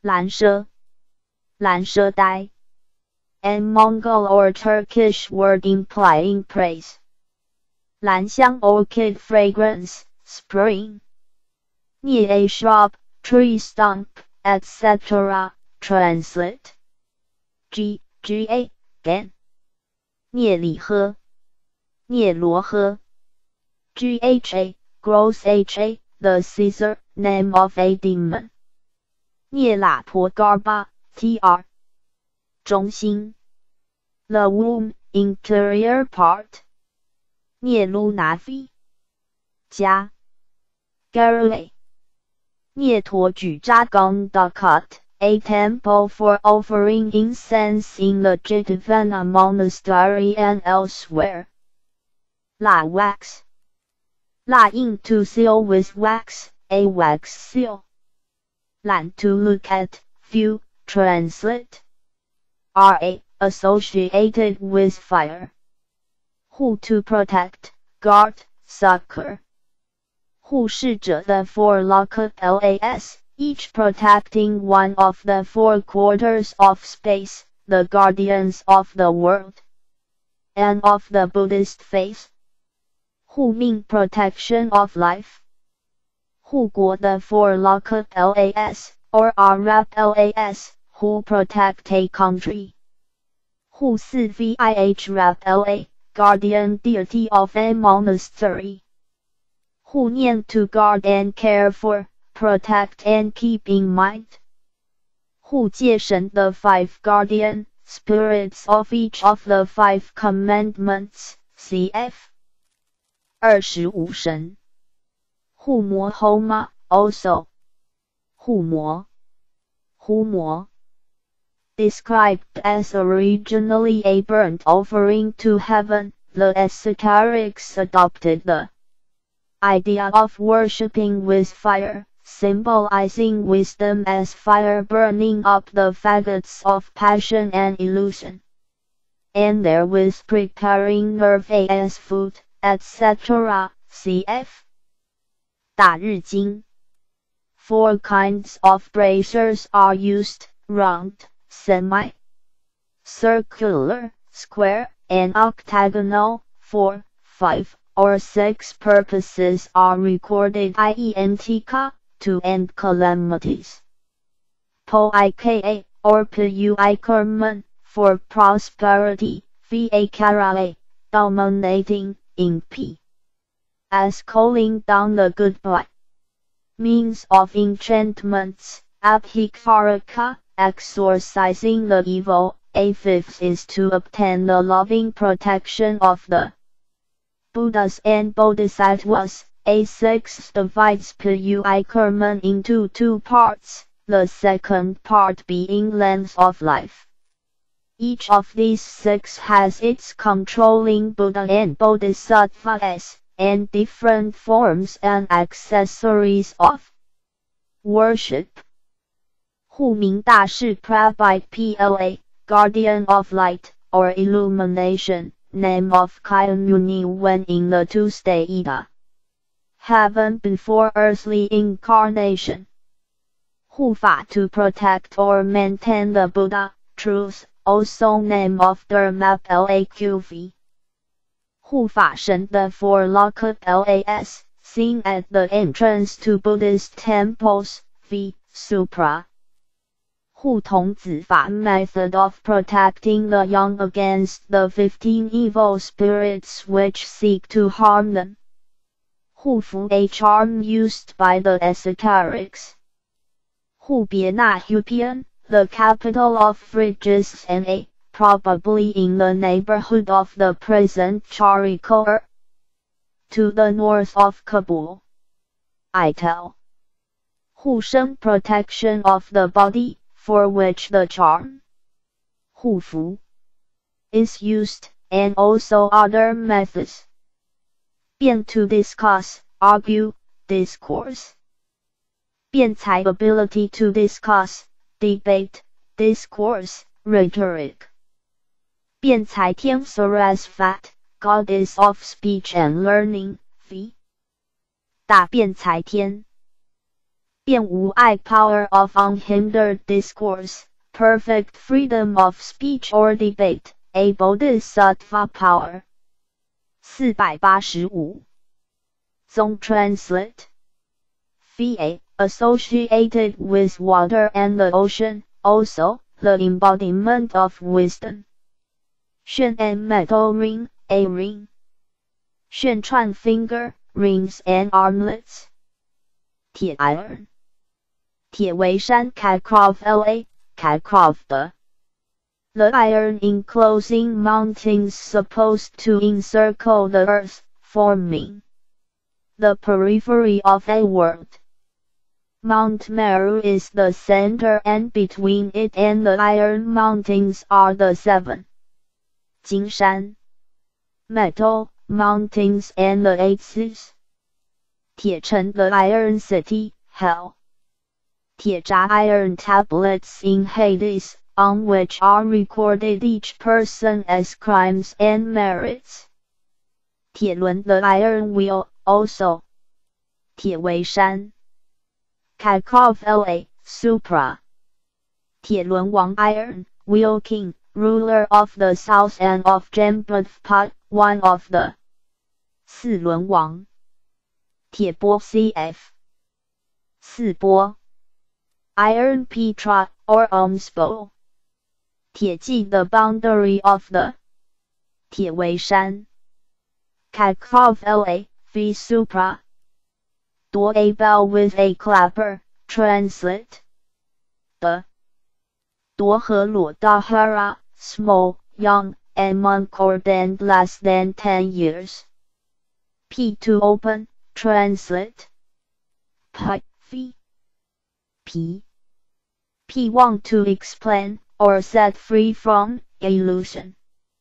蓝奢，蓝奢呆 ，a Mongol or Turkish word implying praise. 兰香 orchid fragrance, spring. 聂 a shrub, tree stump, etc. Translate. Ga, gan. 聂里呵，聂罗呵。Gha, gross ha, the Caesar, name of a demon. 聂喇婆 garba, tr. 中心 the womb, interior part. 聂卢拿菲家 Garule. 聂陀举扎冈 Dakat, a temple for offering incense in the Jitavana monastery and elsewhere. 蜡 wax. 蜡印 to seal with wax, a wax seal. 览 to look at, view, translate. Ra, associated with fire. 护 to protect, guard, succor. 护视者 the four las, each protecting one of the four quarters of space, the guardians of the world and of the Buddhist faith. 护命 protection of life. 护国 the four las, or Arab las, who protect a country. 护寺 vih rab la, guardian deity of a monastery. 护念 to guard and care for, protect and keep in mind. 护戒神 the five guardian spirits of each of the five commandments, cf. 25神护摩 Homa, also. 护摩 护摩 described as originally a burnt offering to heaven, the esoterics adopted the idea of worshipping with fire, symbolizing wisdom as fire burning up the faggots of passion and illusion, and therewith preparing nerve as food, etc. cf. 大日经 Four kinds of bracers are used, round, semi, circular, square, and octagonal. 4, 5, or 6 purposes are recorded ientica, to end calamities. Poika, or Pui for prosperity, Vakara, dominating, in P. As calling down the goodbye. Means of enchantments, Abhikaraka, exorcising the evil. A fifth is to obtain the loving protection of the Buddhas and Bodhisattvas. A sixth divides Pui into 2 parts, the second part being length of life. Each of these 6 has its controlling Buddha and Bodhisattvas, and different forms and accessories of worship. 护明大士 Prabhai Pla, guardian of light, or illumination, name of Kayamuni when in the 2-state heaven before earthly incarnation. 护法 to protect or maintain the Buddha, truth, also name of Dharma Laqv. 护法神 the four las, seen at the entrance to Buddhist temples, v. Supra. 护童子法 method of protecting the young against the 15 evil spirits which seek to harm them. 护符 a charm used by the esoterics. 护别那 Hupian, the capital of Phrygia and a, probably in the neighborhood of the present Charikor, to the north of Kabul. Itel. 护身 protection of the body, for which the charm 护符 is used, and also other methods. 辩 to discuss, argue, discourse. 辩才 ability to discuss, debate, discourse, rhetoric. 辩才天 Sarasvat, goddess of speech and learning, v. 大辩才天便无碍 power of unhindered discourse, perfect freedom of speech or debate, a bodhisattva power. 485. Zong translate. Phi, associated with water and the ocean, also, the embodiment of wisdom. 旋 and metal ring, a ring. 旋串 finger, rings and armlets. 铁 iron. 铁围山 Kharkov La, Kharkov the. The iron enclosing mountains supposed to encircle the earth, forming the periphery of a world. Mount Meru is the center and between it and the iron mountains are the 7. Jingshan. Metal, mountains and the 8s. 铁城 the iron city, hell. 铁闸 iron tablets in Hades, on which are recorded each person as crimes and merits. 铁轮 the iron wheel, also. 铁围山 Kharkov La, Supra. 铁轮王 iron, wheel king, ruler of the south and of Jambudpot, one of the. 四轮王 铁波 Cf. 四波 Iron Petra, or alms bowl. 铁骑 the boundary of the. 铁围山 Kharkov La, V Supra. 夺 a bell with a clapper, translate. 的 夺和裸 Dahara, small, young, and moncord and less than 10 years. P to open, translate. Pi, Phi. P. P want to explain, or set free from, illusion.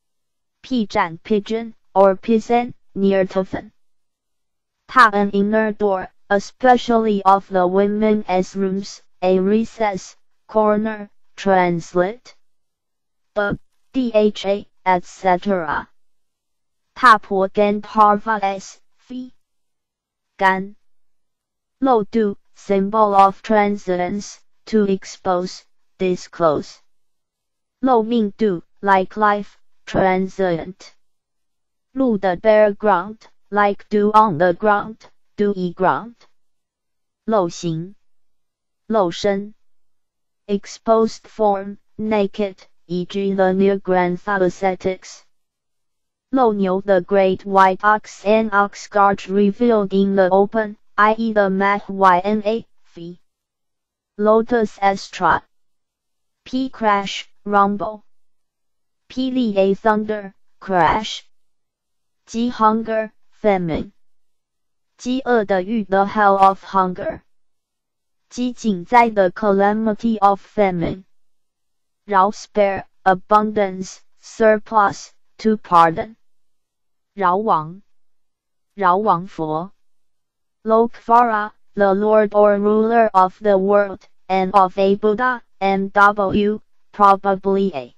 P 展 pigeon, or pisan, near tofen. Ta an inner door, especially of the women as rooms, a recess, corner, translate. The, dha, etc. Ta po Gandharva s, Phi. Gan. Lo du, symbol of transience, to expose, disclose. Lo mean do, like life, transient. Lu the bare ground, like dew on the ground, dewy ground. Lo xing. Lo shen. Exposed form, naked, e.g. the Near-Grantha ascetics. Lo niu the great white ox and ox cart revealed in the open, i.e. the Mahayana, Phi. Lotus Astra. P crash, rumble. P li a thunder, crash. Ji hunger, famine. 饥饿的狱 the hell of hunger. 饥馑灾 the calamity of famine. 饶 spare, abundance, surplus, to pardon. 饶王 饶王佛 Lokvara, the lord or ruler of the world, and of a Buddha, MW, probably a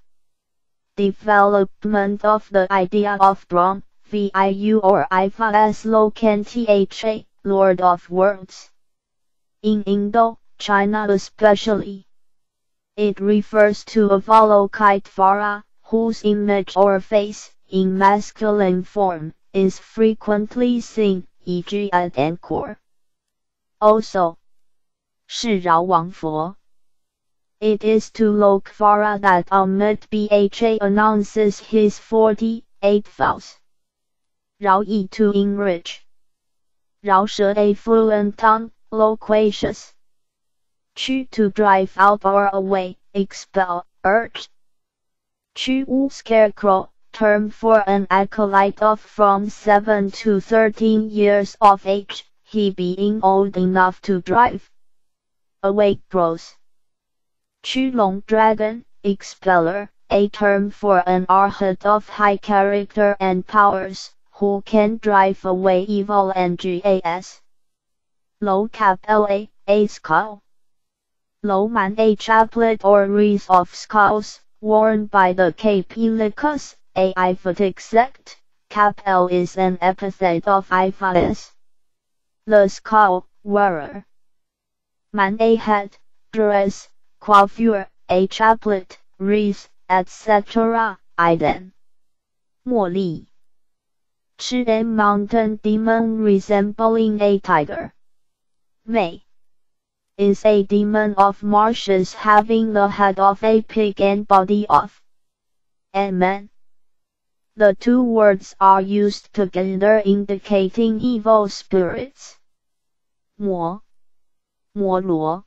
development of the idea of Brahm, VIU or Iva as Lokantha, Lord of Worlds. In Indo, China especially, it refers to Avalokitesvara, whose image or face, in masculine form, is frequently seen, e.g. at Angkor. Also, 是饶王佛. It is to Lokvara that Amit Bha announces his 48 vows. 饶义 to enrich. 饶舌 a fluent tongue, loquacious. 驱 to drive out or away, expel, urge. 驱巫 scarecrow, term for an acolyte of from 7 to 13 years of age, he being old enough to drive. Awake bros. 驱龙 dragon, expeller, a term for an arhat of high character and powers, who can drive away evil and gas. Lo cap la, a skull. Lo man a chaplet or wreath of skulls, worn by the Capelicus, a Ivatic sect. Cap L is an epithet of Ivatis. The skull wearer. Man a hat, dress, coiffure, a chaplet, wreath, etc. Iden. 茉莉 Chi a mountain demon resembling a tiger. May is a demon of marshes having the head of a pig and body of a man. The two words are used together indicating evil spirits. 魔 魔罗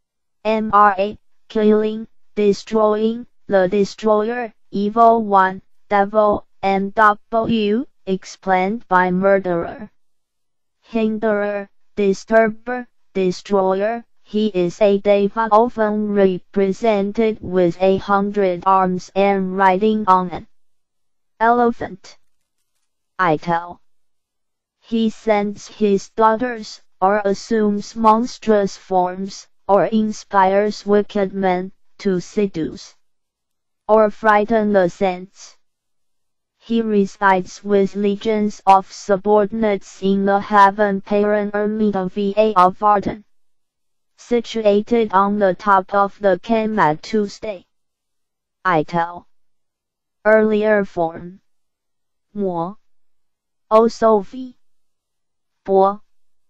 MRA killing, destroying, the destroyer, evil one, devil, MW explained by murderer. Hinderer, disturber, destroyer, he is a deva often represented with 100 arms and riding on an elephant. I tell. He sends his daughters, or assumes monstrous forms, or inspires wicked men, to seduce or frighten the saints. He resides with legions of subordinates in the heaven pyramid of Arden, situated on the top of the Kamat Tuesday. I tell. Earlier form. 魔 also v. 波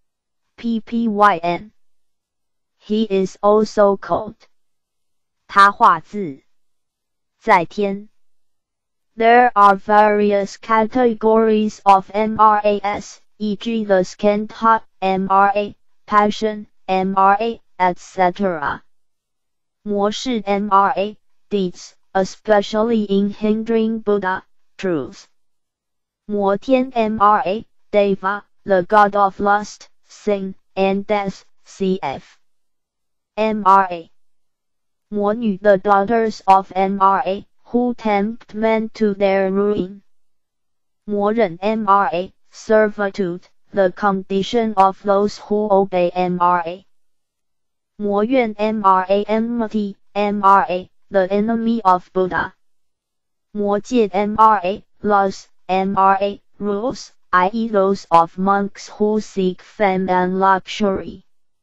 ppyn. He is also called. 他化字在天 There are various categories of MRAs, e.g. the Skandha, MRA, Passion, MRA, etc. 魔是 MRA, deeds, especially in hindering Buddha, truth. 魔天 MRA, Deva, the god of lust, sin, and death, cf. MRA. 魔女 the daughters of MRA, who tempt men to their ruin. 魔人 MRA, servitude, the condition of those who obey MRA. 魔怨 MRA, enmity, MRA, the enemy of Buddha. 魔戒 MRA, laws, MRA, rules, i.e. those of monks who seek fame and luxury.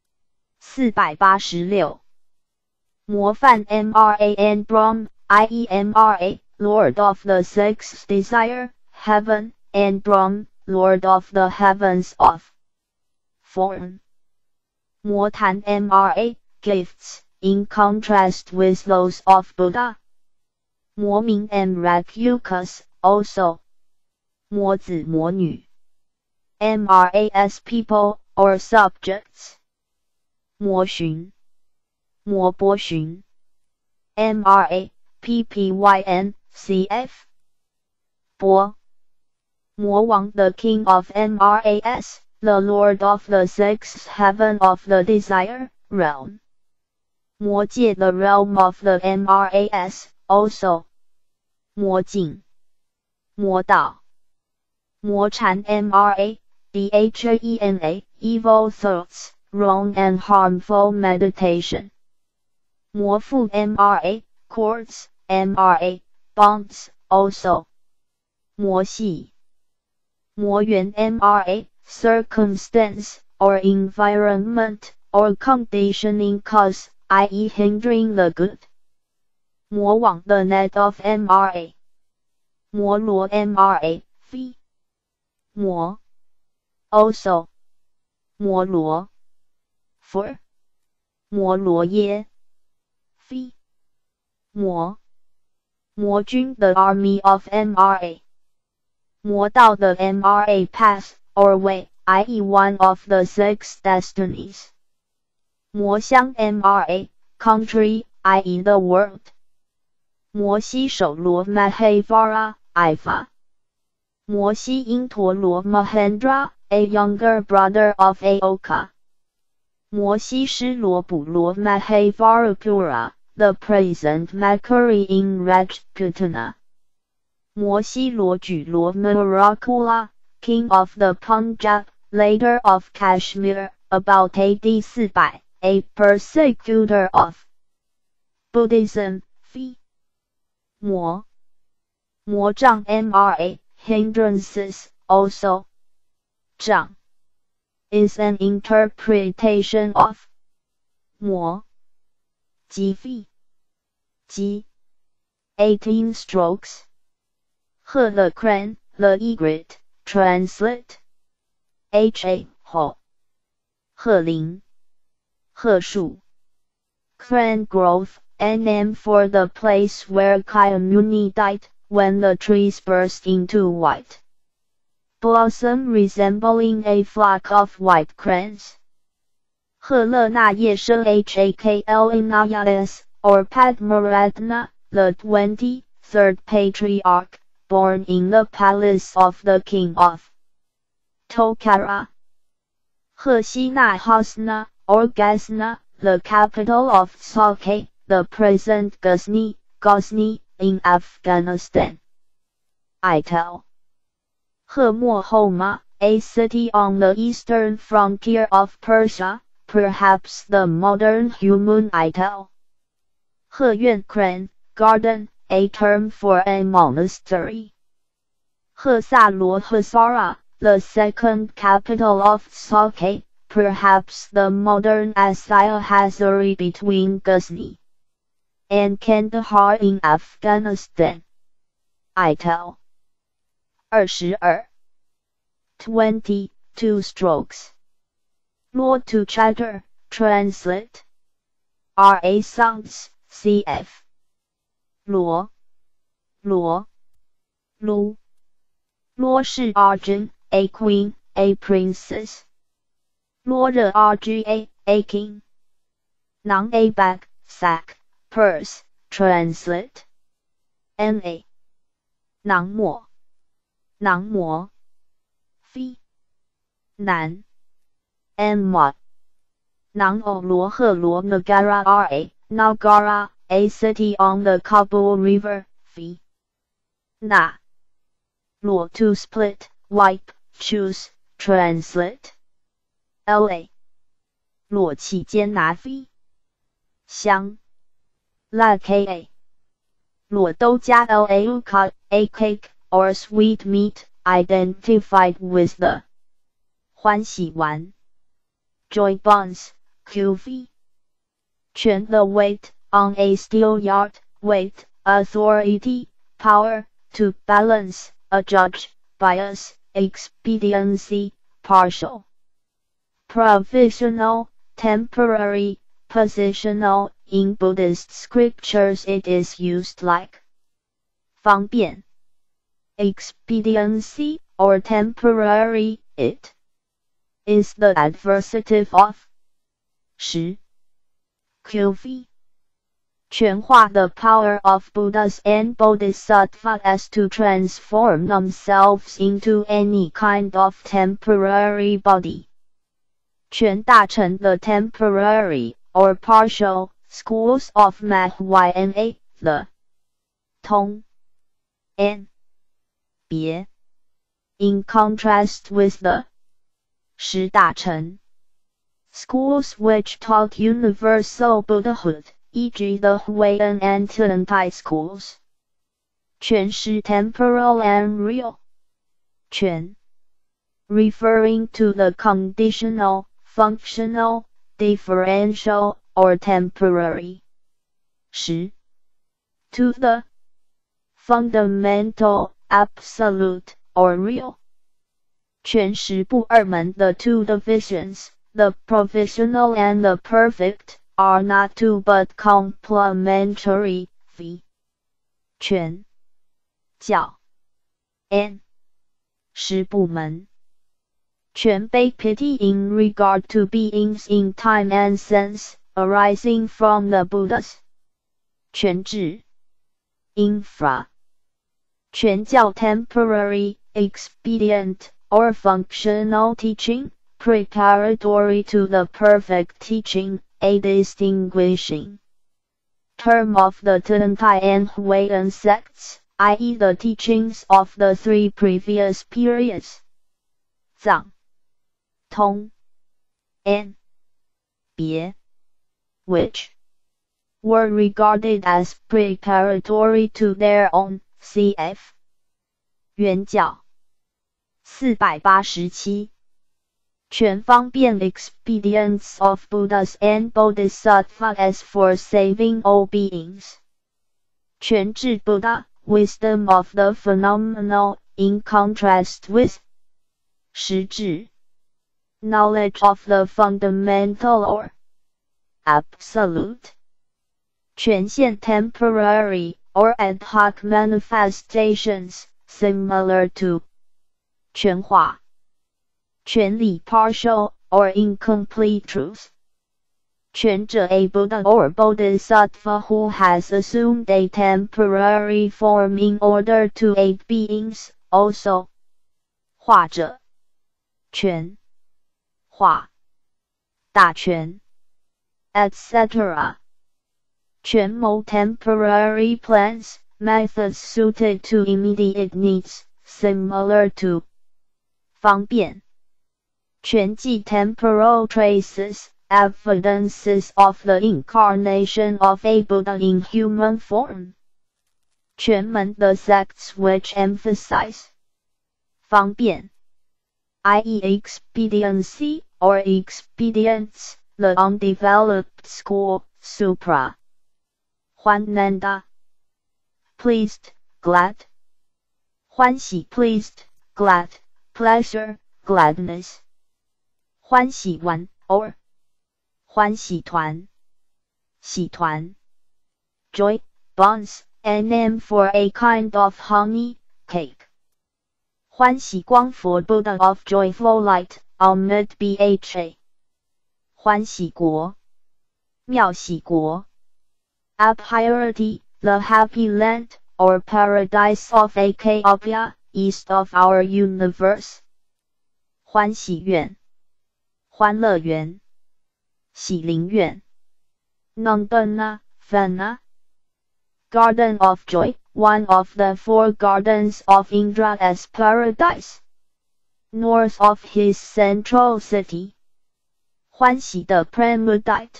486. 魔犯 MRA and Brahm, i.e. MRA, Lord of the Sixth Desire, Heaven, and Brahm, Lord of the Heavens of Form. 魔坛 MRA, gifts, in contrast with those of Buddha. 魔名 and Rakukas, also. 魔子魔女 MRAs people, or subjects. 魔寻魔波旬 MRA, PPYN, CF. 波魔王 the king of MRAs, the lord of the sixth heaven of the desire, realm. 魔界 the realm of the MRAs, also. 魔境魔道魔禅 MRA, DHAENA, evil thoughts, wrong and harmful meditation. 魔父 MRA, courts, MRA, bonds, also. 魔系魔缘 MRA, circumstance, or environment, or conditioning cause, i.e. hindering the good. 魔网 the net of MRA. 魔罗 MRA, fee. 魔 also. 魔罗 for. 魔罗耶 fee. 魔魔军 the army of MRA. 魔道 the MRA path, or way, i.e. one of the six destinies. 魔乡 MRA, country, i.e. the world. 摩西首罗 Mahavara, Iva. 摩西因陀罗 Mahendra, a younger brother of Aoka. 摩西师罗补罗 Mahavarapura, the present Makuri in Rajputana. 摩西罗举罗 Mirakula, king of the Punjab, later of Kashmir, about AD 400, a persecutor of Buddhism, fee. 魔魔障 MRA, hindrances, also. 障 is an interpretation of 模 GV G 18 strokes 鹤 the crane the egret translate ha 后鹤龄鹤树 crane growth a name for the place where Kyamuni died when the trees burst into white blossom resembling a flock of white cranes. 赫勒那叶生 Haklenias or Padmaratna, the 23rd patriarch, born in the palace of the king of Tokara. 赫西那 Hasna or Gazna, the capital of Sake, the present Ghazni in Afghanistan. Ital. 赫莫 Homa, a city on the eastern frontier of Persia, perhaps the modern Human Ital. 鹤苑 crane, garden, a term for a monastery. 赫萨罗 Hazara, the second capital of Sake, perhaps the modern Asaya Hazari between Ghazni and Kandahar in Afghanistan. Ital. 22 22 strokes. Law to chatter, translate. Ra sounds, cf. 罗 Lu 罗是 Arjun, a queen, a princess. 罗热 Rga, a king. Nang a bag, sack, purse, translate. Na 囊模 Phi 南 Nma 囊 o 罗赫罗 Nagara Ra, Nagara, a city on the Kabul River. Phi 那 Law to split, wipe, choose, translate. La 裸期间拿 Phi 香 La Ka 裸豆加 Lauka, a cake, or sweet meat, identified with the 欢喜丸 Joy buns, QV 全 the weight, on a steel yard, weight, authority, power, to balance, adjudge, bias, expediency, partial. Provisional, temporary, positional, in Buddhist scriptures it is used like 方便 expediency, or temporary, it is the adversative of 时 QV 全化 the power of Buddhas and Bodhisattvas as to transform themselves into any kind of temporary body. 全大成 the temporary, or partial, schools of Mahayana, the 通 and 别 in contrast with the 十大成 schools which taught universal Buddhahood, e.g. the Huayan and Tiantai schools. 全是 temporal and real. 全 referring to the conditional, functional, differential, or temporary. 十 to the fundamental, absolute, or real. 全十不二门 the two divisions, the provisional and the perfect, are not two but complementary. V 全教 N 十部门全被 pity in regard to beings in time and sense, arising from the Buddhas. 全智 infra 全教 temporary, expedient, or functional teaching, preparatory to the perfect teaching, a distinguishing term of the Tiantai and Huayan sects, i.e. the teachings of the three previous periods. 藏 通 and 别 which were regarded as preparatory to their own, cf. 原教487 全方便 expedients of Buddhas and Bodhisattvas for saving all beings. 全智 Buddha, wisdom of the phenomenal, in contrast with 实智 knowledge of the fundamental or absolute. 全现 temporary, or ad hoc manifestations, similar to 全化全理 partial, or incomplete truth. 全者 a Buddha or Bodhisattva who has assumed a temporary form in order to aid beings, also. 化者全化大全 etc. 全谋 temporary plans, methods suited to immediate needs, similar to 方便全记 temporal traces, evidences of the incarnation of a Buddha in human form. 全门 the sects which emphasize 方便 i.e. expediency, or expedients, the undeveloped school, supra. Huannanda pleased, glad. 欢喜 pleased, glad, pleasure, gladness. 欢喜丸 or 欢喜团喜团 joy, buns, a name for a kind of honey, cake. 欢喜光佛 Buddha of joyful light, amid Bha. 欢喜国妙喜国 Abhirati, the happy land, or paradise of Akayabhya, east of our universe. 欢喜院欢乐园喜灵院 Nandana, Vana. Garden of Joy, one of the 4 gardens of Indra as paradise. North of his central city. 欢喜的 Premudite.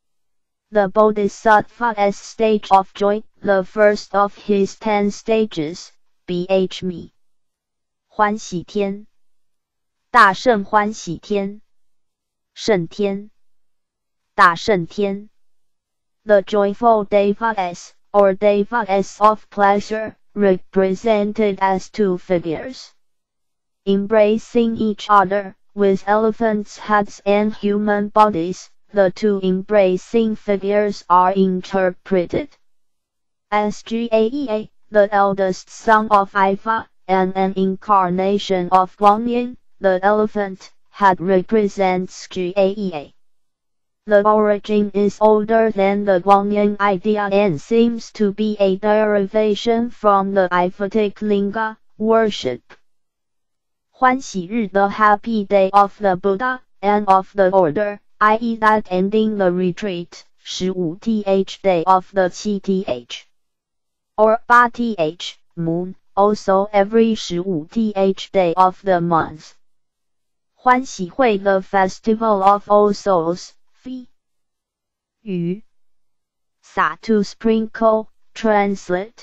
The Bodhisattva's stage of joy, the first of his 10 stages, Bhme. 欢喜天大圣欢喜天圣天大圣天 The joyful devas, or devas of pleasure, represented as 2 figures. Embracing each other, with elephants' heads and human bodies, the 2 embracing figures are interpreted as Gaea, the eldest son of Iva, and an incarnation of Guanyin, the elephant head represents Gaea. The origin is older than the Guanyin idea and seems to be a derivation from the Ivatic linga, worship. 欢喜日 the happy day of the Buddha, and of the order, i.e. that ending the retreat, 15th day of the 7th. Or 8th moon, also every 15th day of the month. 欢喜会 the festival of all souls, Phi. 雨洒 to sprinkle, translate.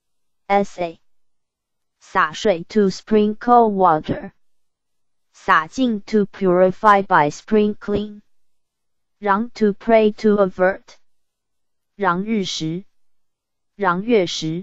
Essay. 洒水 to sprinkle water. 洒净 to purify by sprinkling. 让 to pray to avert. 让日食让月食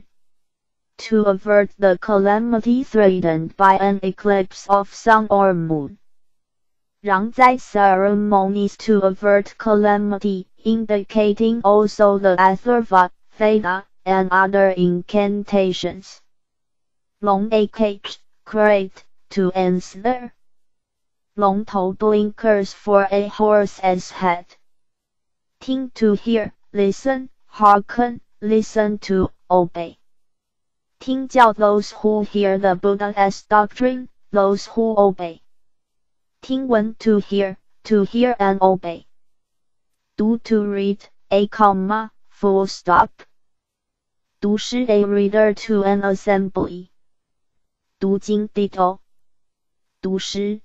to avert the calamity threatened by an eclipse of sun or moon. 让灾 ceremonies to avert calamity, indicating also the Atharva, Veda, and other incantations. 龙 a cage, crate, to ensnare. 龙头 blinkers for a horse's head. 听 to hear, listen, hearken, listen to, obey. 听教 those who hear the Buddha's doctrine, those who obey. 听闻 to hear and obey. 读 to read, a comma, full stop. 读诗 a reader to an assembly. 读经 ditto. 读诗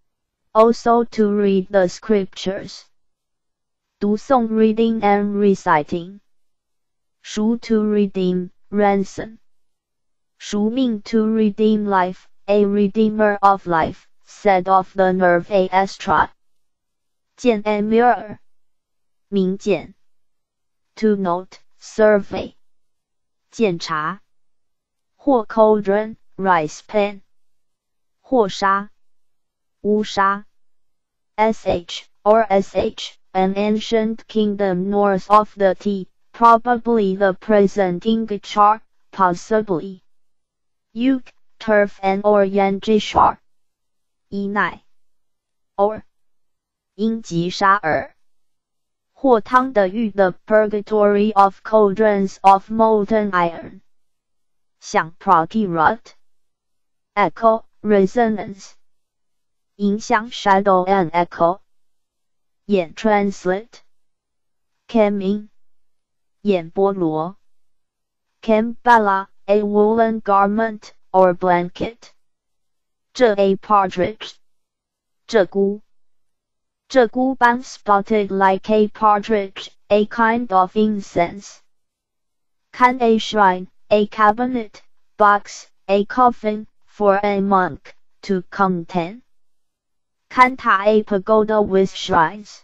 also to read the scriptures. 读诵 reading and reciting. 赎 to redeem, ransom. 赎命 to redeem life, a redeemer of life, set of the nerve astra. 见 a mirror. 明检 to note, survey. 检查或 cauldron, rice pan. 或沙乌沙 sh or sh, an ancient kingdom north of the T, probably the present Ingachar, possibly. Yuk, turf and or Yanjishar. 伊奈 or 英吉沙尔或汤的狱 the purgatory of cauldrons of molten iron. 响 procurut. Echo, resonance. 影响 shadow and echo. 眼 translate. Camin. 眼波罗 Cambella, a woolen garment, or blanket. 这 a partridge. 鹧鸪鹧鸪斑 spotted like a partridge, a kind of incense. Can a shrine, a cabinet, box, a coffin, for a monk, to contain. Can ta a pagoda with shrines.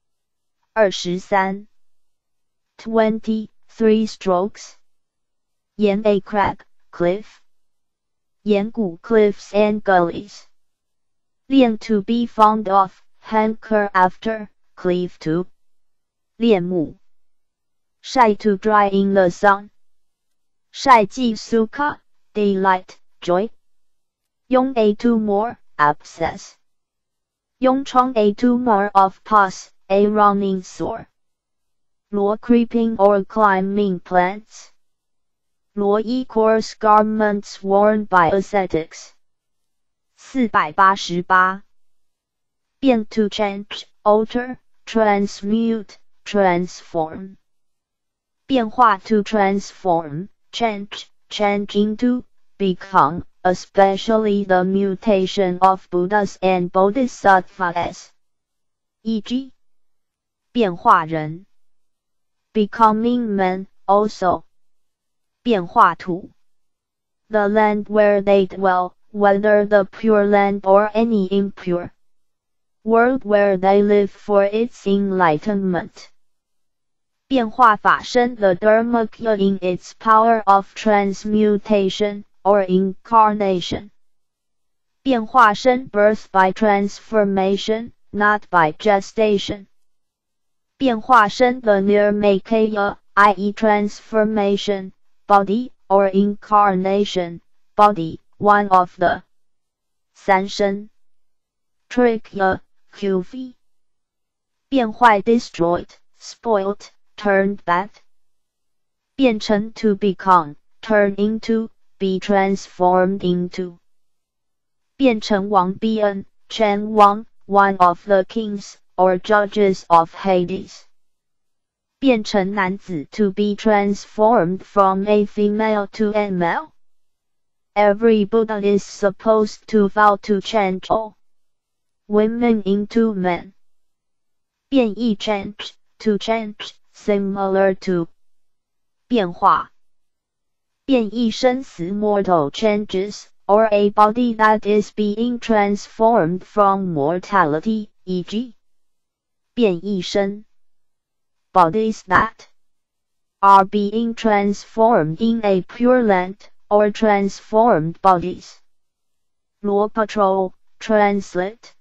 23 23 strokes. 沿 a crag, cliff. 沿谷 cliffs and gullies. 恋 to be fond of, hanker after, cleave to. 恋慕 晒 to dry in the sun. 晒季 sukha, delight, joy. 痈 a tumor, abscess. 痈疮 a tumor of pus, a running sore. 罗 creeping or climbing plants. 罗衣 coarse garments worn by ascetics. 488. 变 to change, alter, transmute, transform. 变化 to transform, change, change into, become, especially the mutation of Buddhas and Bodhisattvas. E.g. 变化人 becoming man, also. 变化土 the land where they dwell, whether the pure land or any impure world where they live for its enlightenment. 变化法身 the Dharmakya in its power of transmutation, or incarnation. 变化身 birth by transformation, not by gestation. 变化身 the Nirmakaya, i.e. transformation, body, or incarnation, body, one of the 三身 Trikya, QV. 变坏 destroyed, spoiled, turned bad. 变成 to become, turn into, be transformed into. 变成王 Bian, Chen Wang, one of the kings, or judges of Hades. 变成男子 to be transformed from a female to a male. Every Buddha is supposed to vow to change all women into men. 变异 change, to change, similar to. 变化变异生死 mortal changes, or a body that is being transformed from mortality, e.g. 变异身 bodies that are being transformed in a pure land, or transformed bodies. Law patrol, translate.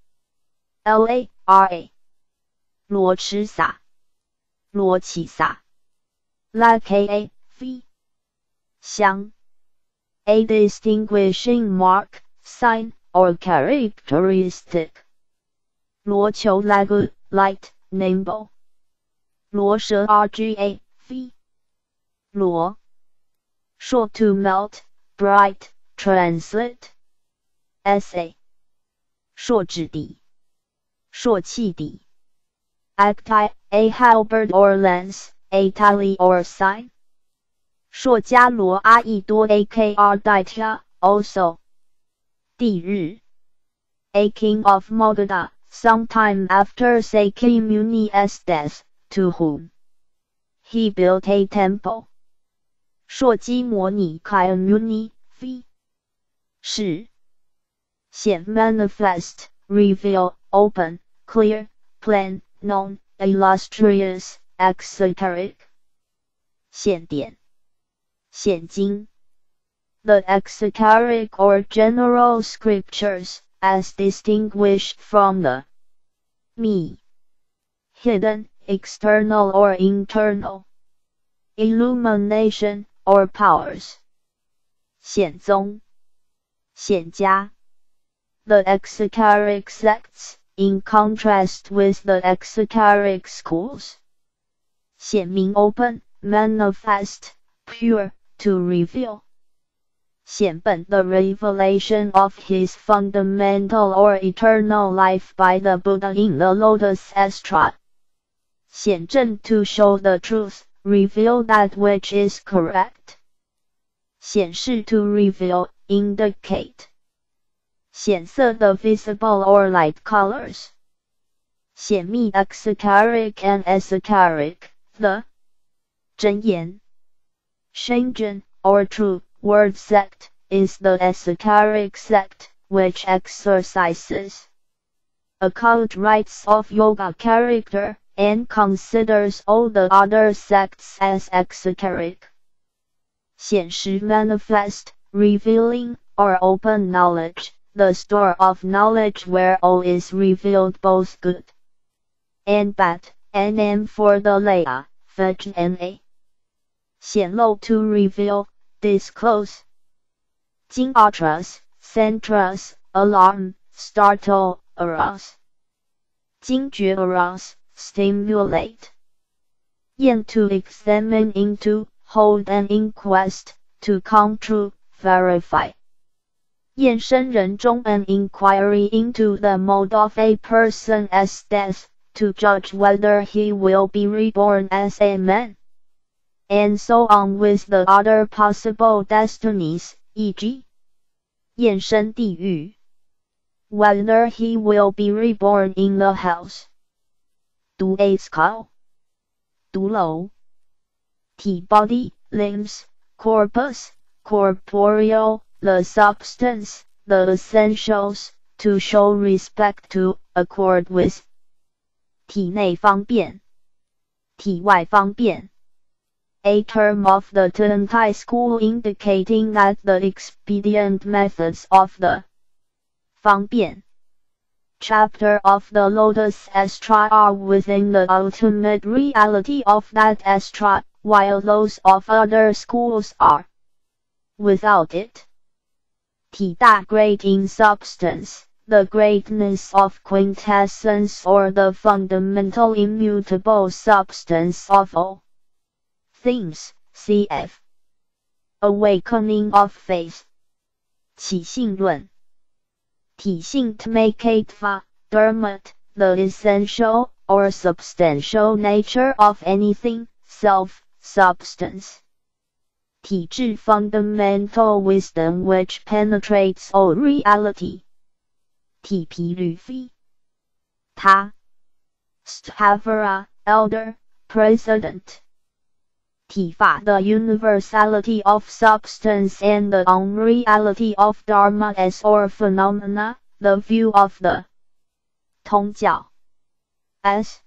LARA. 罗吃撒罗起撒 like a v 香 a distinguishing mark, sign, or characteristic. 罗球 like, light, nimble. 罗舌 rga v 罗 short to melt, bright, translate. Essay 硕质底硕气底 Acti, a halberd or lance, a tally or sign. 硕迦罗阿逸多 akr 代替 also. 帝日 a king of Magadha, sometime after Sakya Muni's death, to whom he built a temple. 硕基摩尼 Kaya Muni v 是显 manifest, reveal, open, clear, plain, known, illustrious, exoteric. 显典显经 The exoteric or general scriptures, as distinguished from the me, hidden, external or internal, illumination, or powers. 显宗显家 The exoteric sects, in contrast with the exoteric schools. 显明 open, manifest, pure, to reveal. 显本 the revelation of his fundamental or eternal life by the Buddha in the Lotus Sutra. 显正 to show the truth, reveal that which is correct. 显示 to reveal, indicate. 显色 the visible or light colors. 显密 exoteric and esoteric, the 真言 Shenzhen, or true word sect, is the esoteric sect, which exercises occult rites of yoga character, and considers all the other sects as exoteric. 显实 manifest, revealing, or open knowledge, the store of knowledge where all is revealed both good and bad, and for the laya, fetch na. 显露 to reveal, disclose. 惊 outrust, centrus, alarm, startle, arouse. 惊觉 arouse, stimulate. 验 to examine into, hold an inquest, to come true, verify. 验生人中 an inquiry into the mode of a person as death, to judge whether he will be reborn as a man. And so on with the other possible destinies, e.g. 验生地狱 whether he will be reborn in the house. 读 a skull 读楼 体 body, limbs, corpus, corporeal, the substance, the essentials, to show respect to, accord with. 体内方便体外方便 A term of the Tentai school indicating that the expedient methods of the 方便 chapter of the Lotus Sutra are within the ultimate reality of that sutra, while those of other schools are without it. 体大 great in substance, the greatness of quintessence or the fundamental immutable substance of all things, cf. Awakening of Faith. 起信论体性 tmekatva, dermat, the essential or substantial nature of anything, self, substance. 体质 fundamental wisdom which penetrates all reality. 体皮律非他 Stavara, elder, president. 体法 the universality of substance and the unreality of dharma as or phenomena, the view of the 通教 as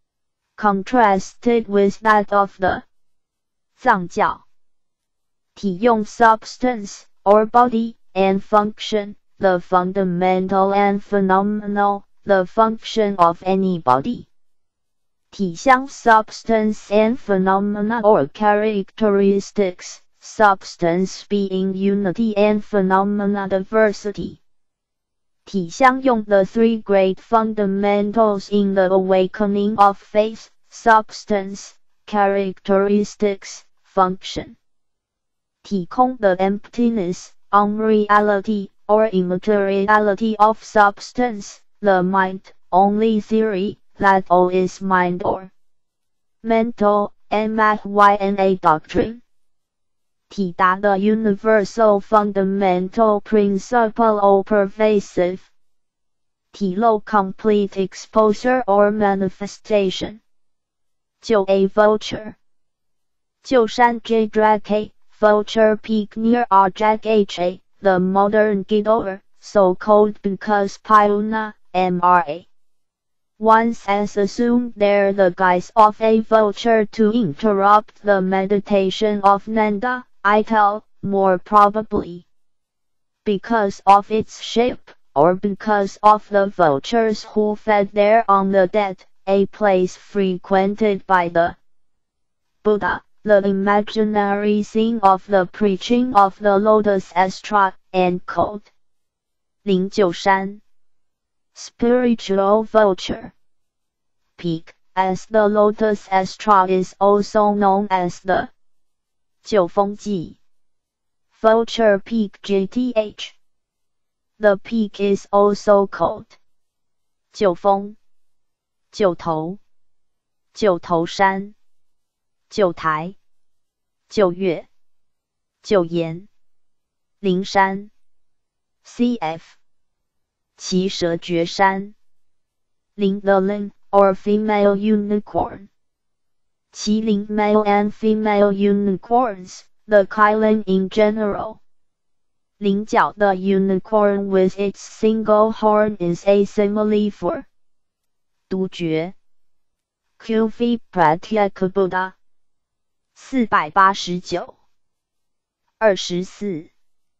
contrasted with that of the 藏教 体用 substance, or body, and function, the fundamental and phenomenal, the function of any body. 体相 substance and phenomena or characteristics, substance being unity and phenomena diversity. 体相用 the three great fundamentals in the awakening of faith, substance, characteristics, function. 体空 the emptiness, unreality, or immateriality of substance, the mind-only theory, that all is mind or mental, MYNA doctrine. 体达 the universal fundamental principle or pervasive. 体露 complete exposure or manifestation. 就 a vulture. 就山 J drag a, vulture peak near Rjag Ha, the modern Gidor, so called because Piuna, MRA. Once as assumed there the guise of a vulture to interrupt the meditation of Nanda, I tell, more probably because of its shape, or because of the vultures who fed there on the dead, a place frequented by the Buddha, the imaginary scene of the preaching of the Lotus Astra, and called 灵鹫山 spiritual vulture peak, as the Lotus Astra is also known as the 九峰髻 vulture peak GTH. The peak is also called 九峰 九头 九头山 九台 九岳 九岩 灵山 cf. 奇蛇绝山 Ling the Ling, or female unicorn. 麒麟 male and female unicorns, the Kylin in general. 麟角 the unicorn with its single horn is a simile for 独觉 Kufi Pratyeka Buddha 489 24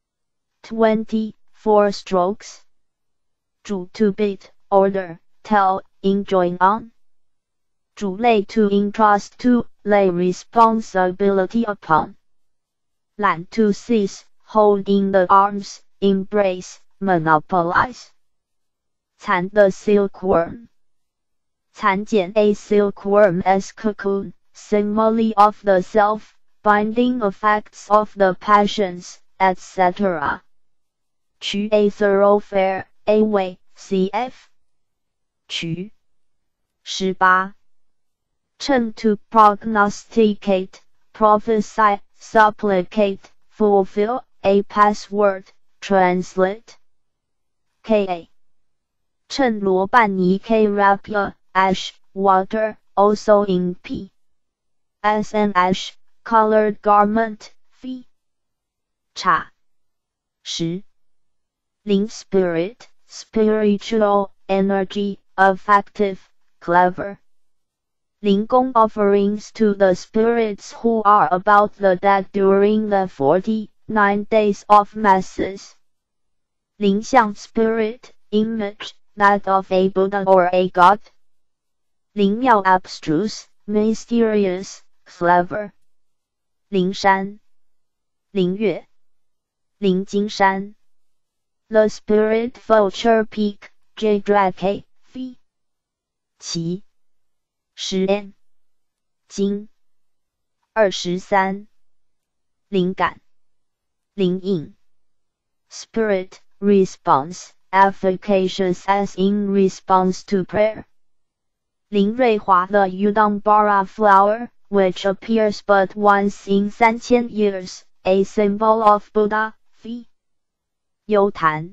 24 strokes 主 to beat, order, tell, enjoin on 主 lay to entrust to, lay responsibility upon 揽 to seize, hold in the arms, embrace, monopolize 蚕 the silkworm 蚕茧 a silkworm as cocoon, simile of the self, binding effects of the passions, etc. 渠 a thoroughfare, a way, cf. 渠 18 称 to prognosticate, prophesy, supplicate, fulfill, a password, translate. Ka 称罗半尼 K rapier, ash, water, also in P. As an ash, colored garment, phi. 茶 10 灵 spirit, spiritual, energy, affective, clever. 灵供 offerings to the spirits who are about the dead during the 49 days of masses. 灵像 spirit, image, that of a Buddha or a god. 灵妙 abstruse, mysterious, clever. 灵山 灵岳 灵金山 The spirit vulture peak, J-Drake, phi. 奇 10 金 23 灵感 灵应 spirit, response, efficacious as in response to prayer. 灵瑞华 the Udambara flower, which appears but once in 3000 years, a symbol of Buddha, phi. 幽檀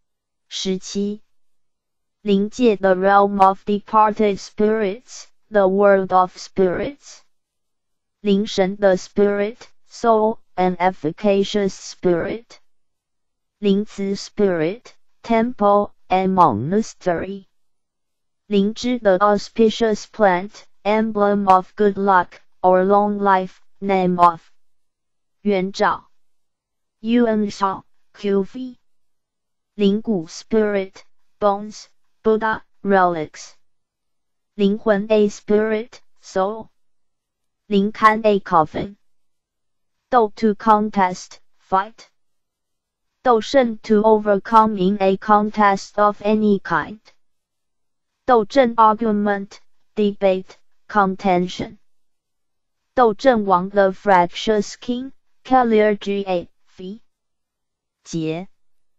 17 灵界 the realm of departed spirits, the world of spirits. 灵神 the spirit, soul, an efficacious spirit. 灵慈 spirit, temple, and monastery. 灵芝 the auspicious plant, emblem of good luck, or long life, name of 元照 Yuan Shao, Qv. 灵骨 spirit, bones, Buddha, relics. 灵魂 a spirit, soul. 灵龛 a coffin. 斗 to contest, fight. 斗胜 to overcome in a contest of any kind. 斗争 argument, debate, contention. 斗阵王 the fractious king, Caliga, phi. 劫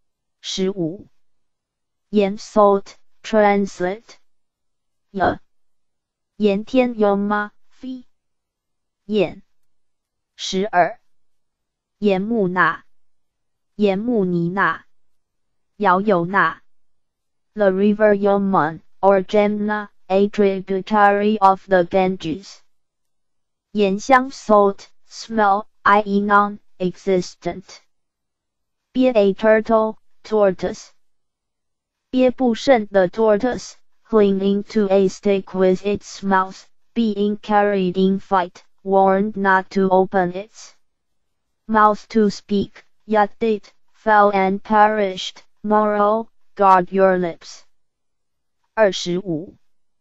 15 盐 salt, translate. 也 盐天 Yoma, phi. 焰 12 盐木那 盐木尼那 姚有那 The river Yamuna, or Jamna, a tributary of the Ganges. 盐香 salt, smell, i.e. non-existent. Be a turtle, tortoise. 鳖不胜 the tortoise, clinging to a stick with its mouth, being carried in fight, warned not to open its mouth to speak, yet it fell and perished. Moral, guard your lips. 25.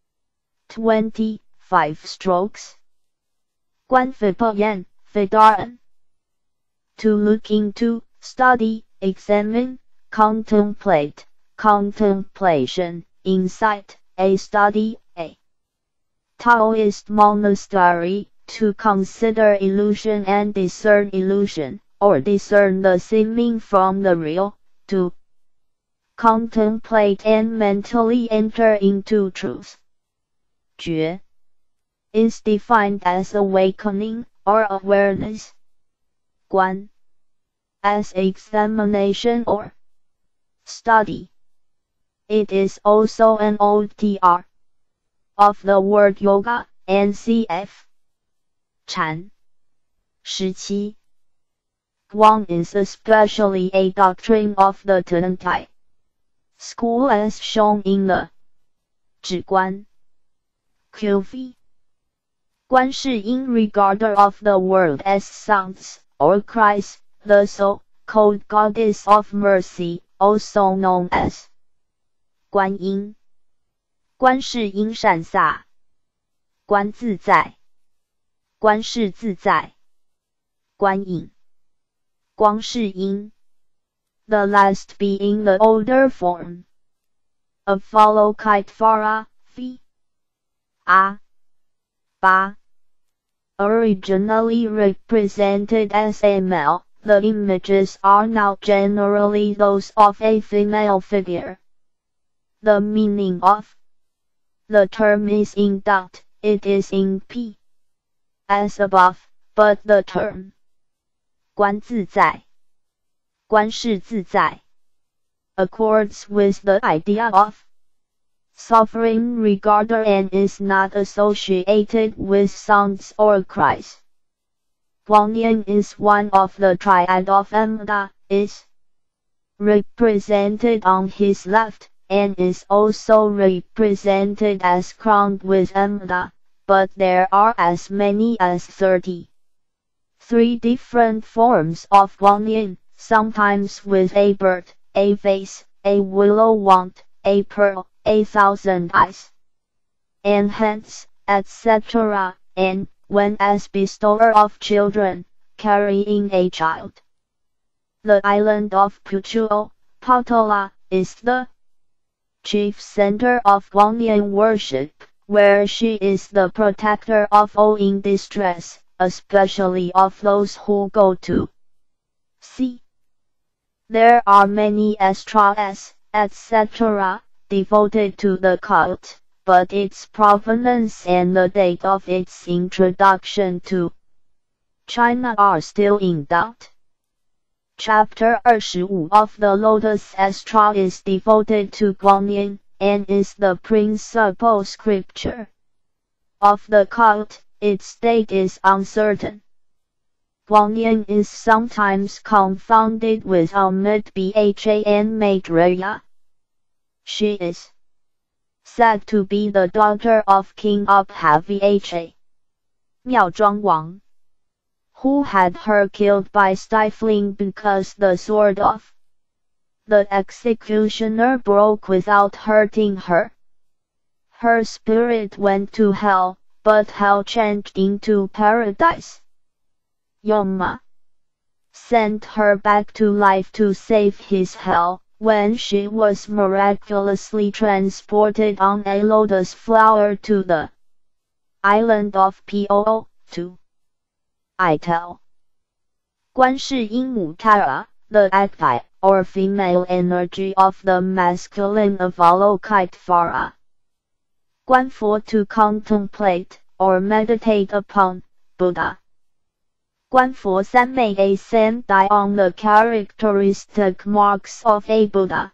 5 strokes. 观 Fipoyen, Fidaren. To look into, study, examine, contemplate, contemplation, insight, a study, a Taoist monastery, to consider illusion and discern illusion, or discern the seeming from the real, to contemplate and mentally enter into truth. 觉 is defined as awakening or awareness. 观 as examination or study. It is also an OTR of the word yoga, NCF. 禅 17. Guan is especially a doctrine of the Tentai school as shown in the 止观 QV. 观世音 regarder of the world as sounds, or cries, the so-called goddess of mercy, also known as 观音 观世音善萨 观自在 观世自在 观影 光世音 the last being the older form of Avalokitesvara, V. A. Ba. Originally represented as a male, the images are now generally those of a female figure. The meaning of the term is in doubt. It is in P. as above, but the term 观自在 观世自在 accords with the idea of sovereign regarder and is not associated with sounds or cries. Guanyin is one of the triad of Amda, is represented on his left, and is also represented as crowned with Amda, but there are as many as 33 different forms of Guanyin, sometimes with a bird, a vase, a willow wand, a pearl, a thousand eyes, and hands, etc., and, when as bestower of children, carrying a child. The island of Puchuo, Potala, is the chief center of Guanyin worship, where she is the protector of all in distress, especially of those who go to sea. There are many astras, etc., devoted to the cult, but its provenance and the date of its introduction to China are still in doubt. Chapter 25 of the Lotus Astra is devoted to Guanyin, and is the principal scripture of the cult. Its date is uncertain. Guanyin is sometimes confounded with Amit Bha and Maitreya. She is said to be the daughter of King Abha Vha, 妙庄王, who had her killed by stifling because the sword of the executioner broke without hurting her. Her spirit went to hell, but hell changed into paradise. Yoma sent her back to life to save his hell, when she was miraculously transported on a lotus flower to the island of Po, to Itel. 观世音母 Tara, the active or female energy of the masculine Avalokitesvara. 观佛 to contemplate, or meditate upon, Buddha. 观佛三昧 a sandai on the characteristic marks of a Buddha.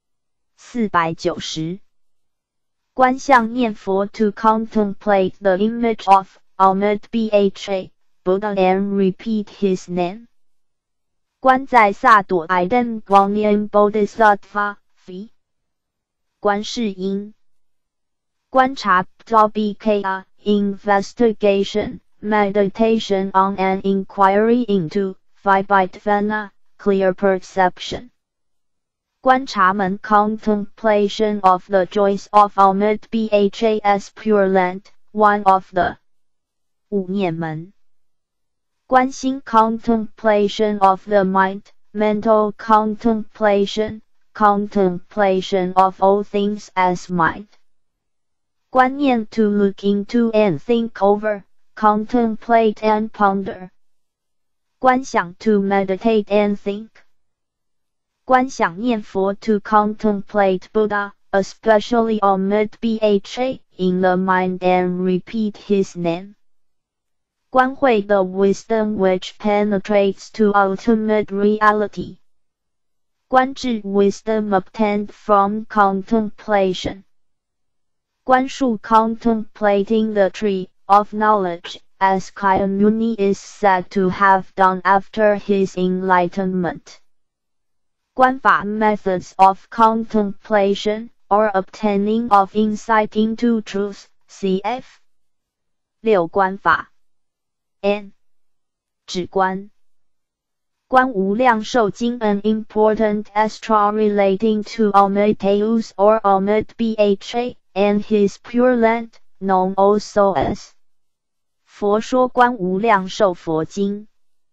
490. 观相念佛 to contemplate the image of Amit Bha, Buddha and repeat his name. 观在萨朵埃登光年 Bodhisattva phi 观世音观察 Tobika investigation meditation on an inquiry into Vibhidvana clear perception 观察门 contemplation of the joys of Almid Bhas Pure Land one of the 五念门观心 contemplation of the mind, mental contemplation, contemplation of all things as mind. 观念 to look into and think over, contemplate and ponder. 观想 to meditate and think. 观想念佛 to contemplate Buddha, especially Amid Bha, in the mind and repeat his name. 观慧 the wisdom which penetrates to ultimate reality. 观智 wisdom obtained from contemplation. 观树 contemplating the tree of knowledge, as Kayamuni is said to have done after his enlightenment. 观法 methods of contemplation, or obtaining of insight into truth, cf. 六观法 N 止观观无量寿经 an important astra relating to Amadeus or Amid Bha and his Pure Land, known also as 佛说观无量寿佛经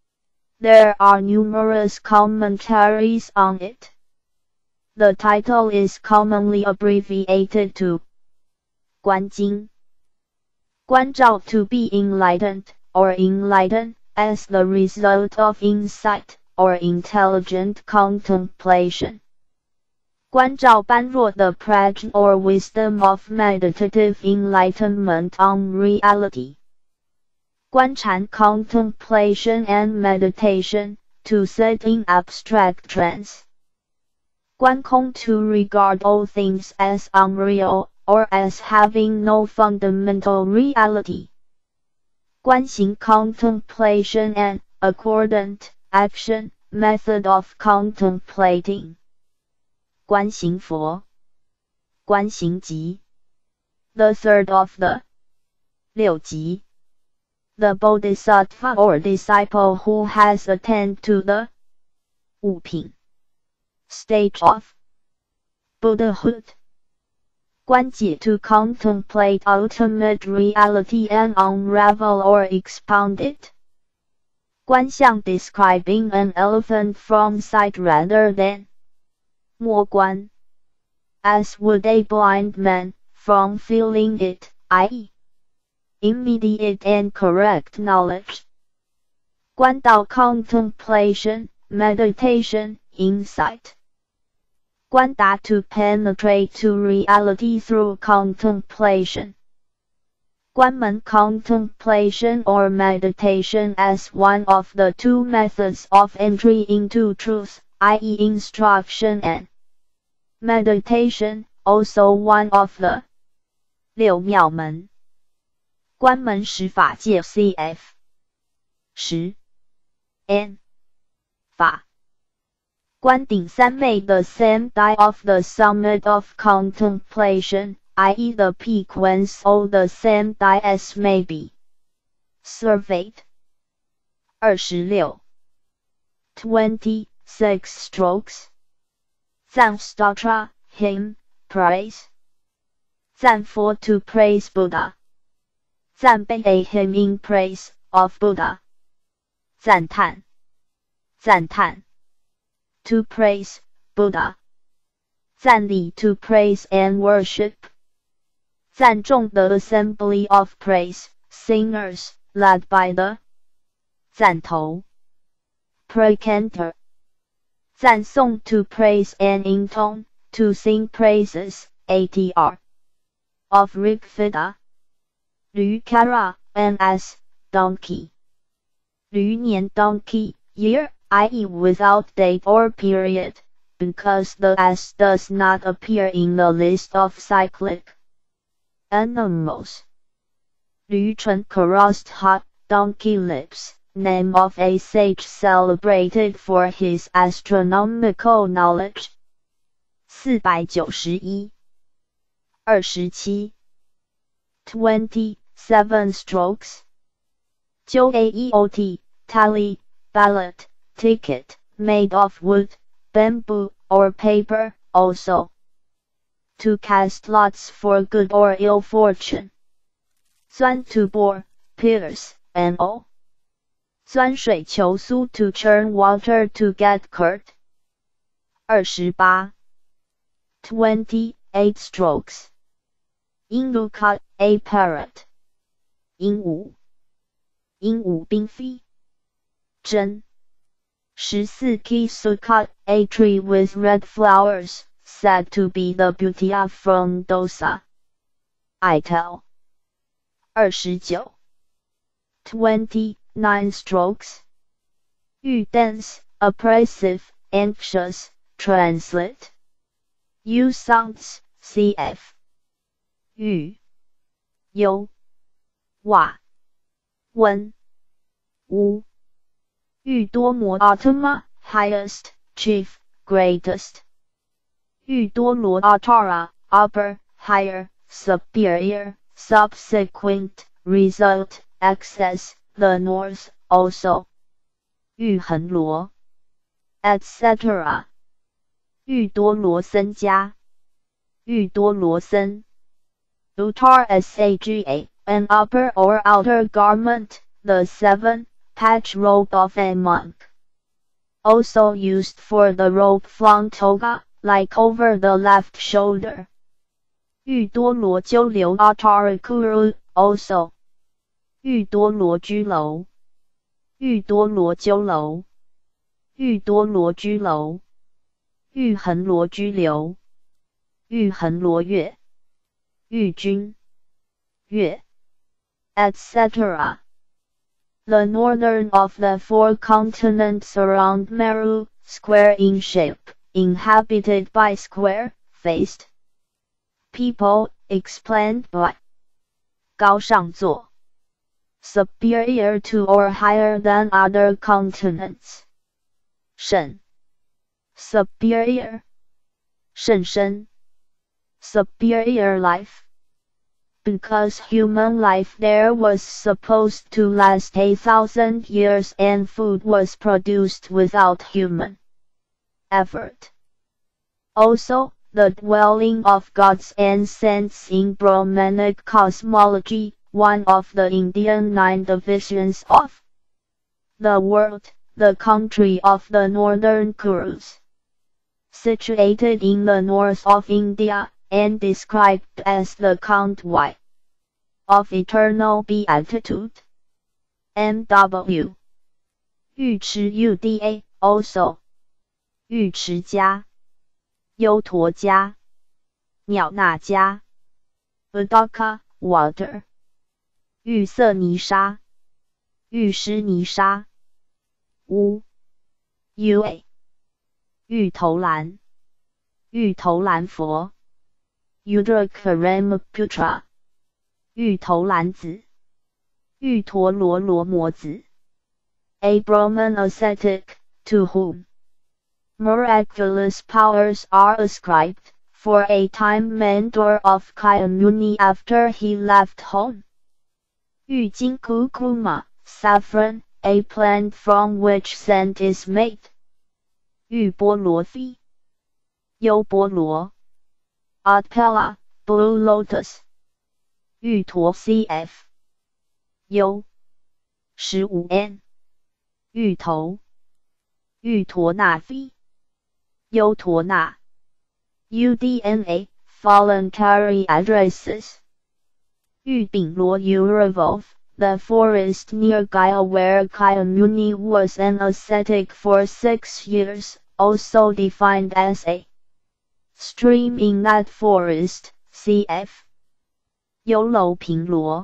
There are numerous commentaries on it. The title is commonly abbreviated to 观经观照 to be enlightened or enlighten, as the result of insight, or intelligent contemplation. 观照般若 the prajna or wisdom of meditative enlightenment on reality. 观禅 contemplation and meditation, to sit in abstract trance. 观空 to regard all things as unreal, or as having no fundamental reality. 观行 contemplation and accordant action method of contemplating. 观行佛观行集 the third of the 六集 the bodhisattva or disciple who has attained to the 五品 stage of Buddhahood. 观解 to contemplate ultimate reality and unravel or expound it. 观相 describing an elephant from sight rather than 摸观 as would a blind man, from feeling it, i.e. immediate and correct knowledge. 观道 contemplation, meditation, insight. 观达 to penetrate to reality through contemplation. 观门 contemplation or meditation as one of the two methods of entry into truth, i.e. instruction and meditation, also one of the 六妙门观门十法界 cf. 十 N 法观顶三昧 the same die of the summit of contemplation, i.e. the peak whence all the same die as may be surveyed. 26 26 strokes. 赞 stotra, hymn, praise. 赞 for to praise Buddha. 赞悲 a hymn in praise of Buddha. 赞叹赞叹 to praise Buddha. 赞礼 to praise and worship. 赞众 the assembly of praise, singers, led by the 赞头 precantor. 赞颂 to praise and intone, to sing praises, atr. of Rigveda. 驴 kara, and as, donkey. 驴年 donkey, year, i.e. without date or period, because the s does not appear in the list of cyclic animals. 驴唇 caressed hot, donkey lips, name of a sage celebrated for his astronomical knowledge. 491 27 27 strokes. 9AEOT, tally, ballot, ticket, made of wood, bamboo, or paper, also. To cast lots for good or ill fortune. 钻 to bore, pierce, and 钻水求酥 to churn water to get curd. 28 28 strokes. 鹦鹉 caught a parrot. 鹦鹉鹦鹉并飞。针 14 Kisu caught a tree with red flowers, said to be the beauty of frondosa. I tell. 29 29 strokes. 欲 dense, oppressive, anxious, translate. U sounds, cf. 欲忧瓦温乌欲多摩 Atma, highest, chief, greatest. 欲多罗 Atara, upper, higher, superior, subsequent, result, excess, the north, also. 欲恒罗 etc. 欲多罗僧家欲多罗僧 Uttar saga, an upper or outer garment, the 7, patch robe of a monk. Also used for the robe flung toga, like over the left shoulder. 欲多罗鸠留 Attarakuru, also. 欲多罗居楼欲多罗鸠楼欲多罗居楼欲恒罗居流欲恒罗月欲君月 etc. The northern of the 4 continents around Meru, square in shape, inhabited by square-faced people, explained by 高上座 superior to or higher than other continents. 甚 superior 甚深 superior life. Because human life there was supposed to last 1,000 years and food was produced without human effort. Also, the dwelling of gods and saints in Brahmanic cosmology, one of the Indian 9 divisions of the world, the country of the northern Kurus, situated in the north of India, and described as the Count Y of eternal beatitude. M.W. 尉迟 UDA, also. 尉迟家优陀家鸟那家 Udaka, water. 玉色泥沙玉湿泥沙乌 UA. 玉头兰玉头兰佛 Udrakaramaputra. 玉头兰子玉陀罗罗摩子 A Brahman ascetic, to whom miraculous powers are ascribed, for a time mentor of Kayamuni after he left home. 郁金 Kukuma, saffron, a plant from which scent is made. 玉波罗飞优波罗 Atpela, blue lotus. 玉陀 cf. 优15n. 芋头玉陀那飞优陀那 UDNA, voluntary addresses. 玉丙罗 Uravolve, the forest near Gaya where Kayamuni was an ascetic for 6 years, also defined as a stream in that forest, cf. 优楼平罗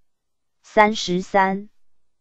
33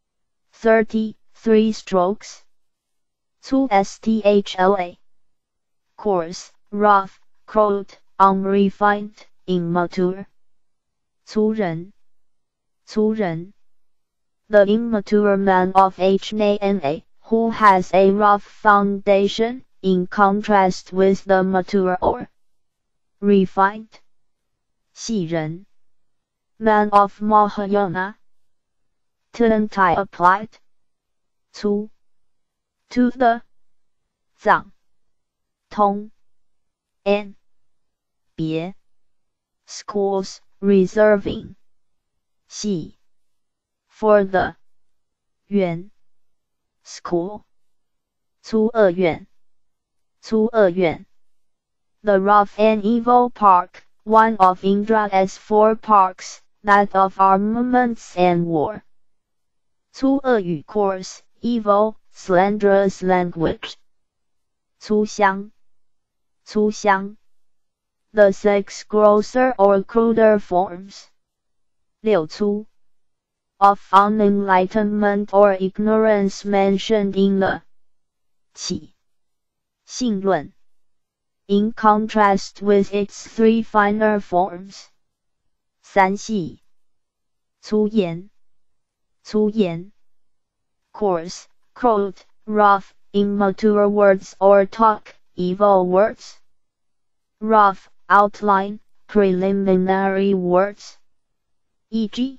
33 strokes. 粗 sthala. Coarse, rough, crude, unrefined, immature. 粗人粗人 The immature man of HNA, who has a rough foundation, in contrast with the mature or refined 细人 man of Mahayana. Tiantai applied 粗 to the 藏 通 and 别 schools, reserving 系 for the 院 school 粗恶院 粗恶院 The rough and evil park, one of Indra's 4 parks, that of armaments and war. 粗恶语 coarse, evil, slanderous language. 粗香 粗香 The 6 grosser or cruder forms. 六粗 of unenlightenment or ignorance mentioned in the 起性论 in contrast with its 3 finer forms. 三细粗言粗言 coarse, crude, rough, immature words or talk, evil words. Rough, outline, preliminary words. E.g.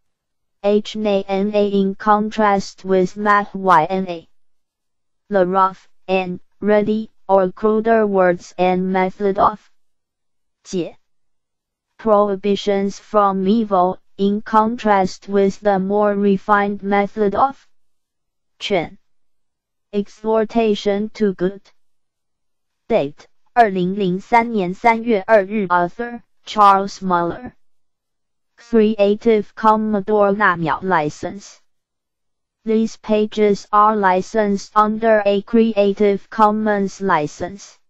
HNA in contrast with MAHYNA. The rough and ready or cruder words and method of 戒 prohibitions from evil, in contrast with the more refined method of 劝 exhortation to good. Date 2003年3月2日 Author Charles Muller. Creative Commodore 纳秒 License. These pages are licensed under a Creative Commons license.